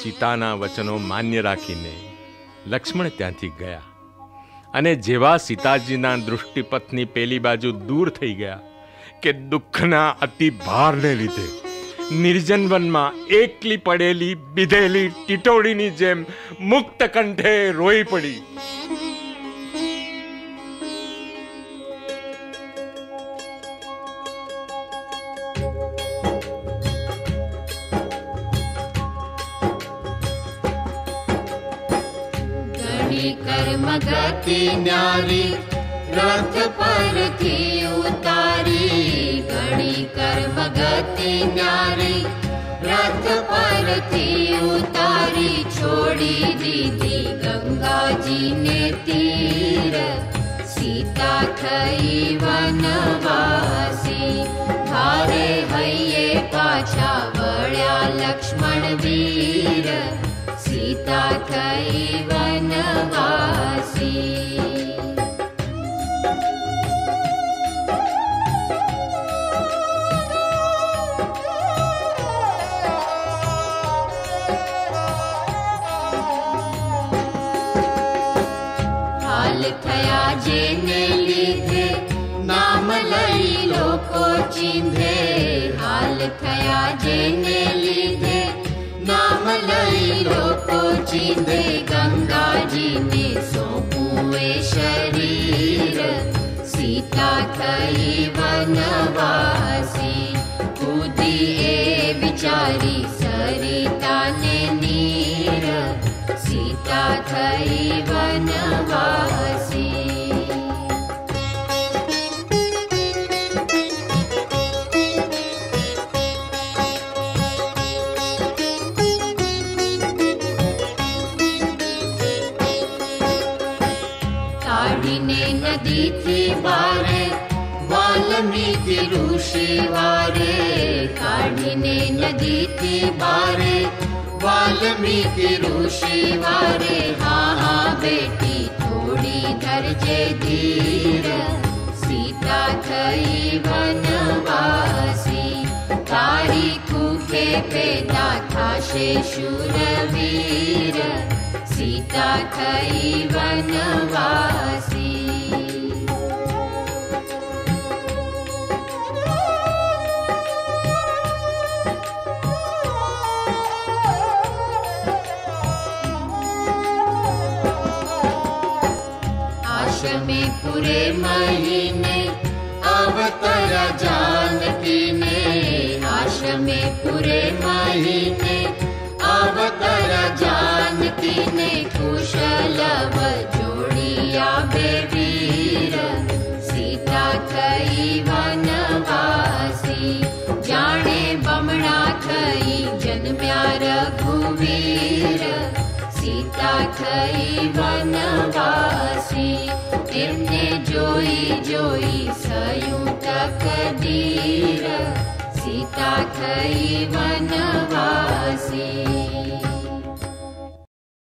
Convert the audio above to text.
સીતાના વચનો માન્ય રાખીને લક્ષ્મણ ત્યાંથી ગયા અને જેવા સીતાજીના દૃષ્ટિપથની પેલી બાજુ દૂર થઈ ગયા કે દુઃખના અતિ ભારને લીધે નિર્જન વનમાં એકલી પડેલી બીધેલી ટીટોડીની જેમ મુક્ત કંઠે રોઈ પડી. कर्म गति न्यारी रथ पर थी उतारी. घणी कर्म गति न्यारी रथ पर थी उतारी. छोड़ी दीदी गंगा जी ने तीर सीता थई वनवासी. भारे हइये पाछा वळ्या लक्ष्मण वीर सीता थई वनवासी. हाल थया जेने लीधे नाम लई लोको चींधे. हाल थया जेने लीधे नाम लई लोको चींधे. गंगा जी ने सौंपुए शरीर सीता थई वनवासी. कूदी ए बिचारी सरिता ने नीर सीता थई वनवासी. नदी थी बारे वाल्मीकि ऋषि वारे. काढ़ीने नदी थी बारे वाल्मीकि ऋषि वारे. हाँ हाँ बेटी थोड़ी धरजे धीर सीता थई वनवासी. तारी कुखे पैदा थाशे शूरवीर सीता थई वनवासी. में पूरे महीने अवतरा जानकी ने. आश्रम में पूरे महीने अवतरा जानकी ने. कुशलव जोड़िया बेवीर सीता थई वनवासी. जाने बमणा थई जन्म्या रघुवीर सीता थई वनवासी. तेमने जोई जोई सयूं तकदीर सीता थई वनवासी.